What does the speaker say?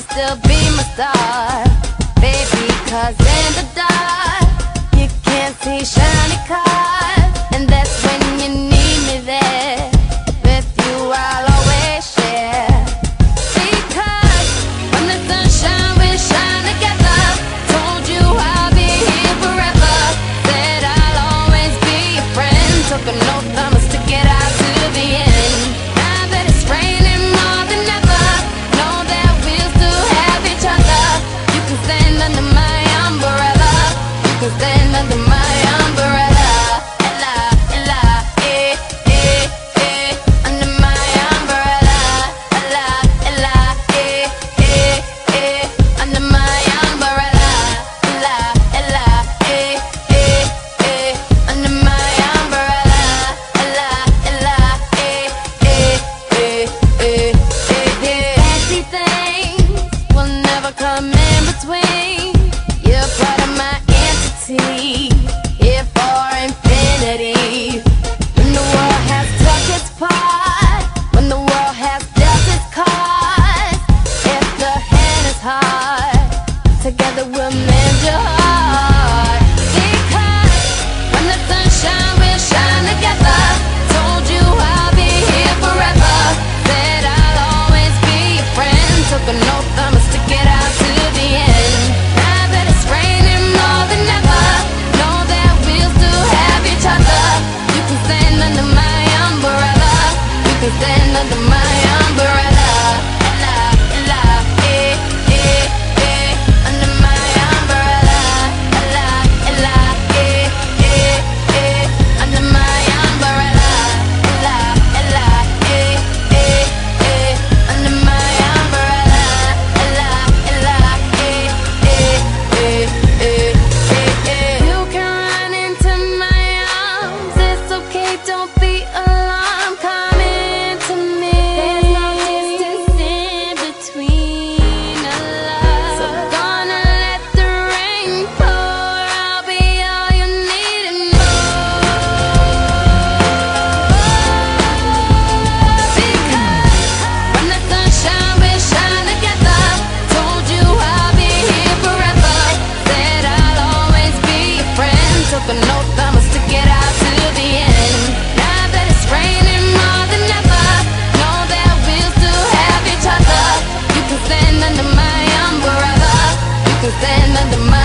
still be my star, baby, 'cause in the dark you can't see shiny cars, and that's when you need me there. With you I'll always share, because when the sun shines we shine together. Told you I'll be here forever, said I'll always be your friend. Took an oath I'ma stick it out to the end. Now that it's raining more than ever, know that we'll still have each other. You can stand under my umbrella, you can stand under my umbrella. Ella, Ella, eh, eh, eh, under my umbrella. Ella, Ella, eh, eh, eh, under my umbrella. Ella, Ella, eh, eh, eh, under my umbrella. Ella, Ella, eh, eh, eh, eh, eh, eh. Fancy things will never come in between. You're part of my entity, here for infinity. When the world has touched its part, when the world has dealt its cards, if the hand is hard, together we'll mend your heart. Because when the sun shines, we'll shine together. Told you I'll be here forever, said I'll always be your friend. Took an oath I'ma stick it out to the end. Now that it's raining more than ever, know that we'll still have each other. You can stand under my umbrella, you can stand under my umbrella. Ella, Ella, eh, eh, eh, under my umbrella. Ella, Ella, eh, eh, eh, under my umbrella. Ella, Ella, eh, eh, eh, under my umbrella. Ella, Ella, eh, eh, eh, eh, eh, eh. You can run into my arms, it's okay, don't be alarmed. Come into me, there's no distance in between us. So gonna let the rain pour, I'll be all you need and more. Because when the sun shines, we shine together. Told you I'll be here forever, said I'll always be your friend. Took an oath I'ma stick it out to the end. Now that it's raining more than ever, know that we'll still have each other. You can stand under my umbrella, you can stand under my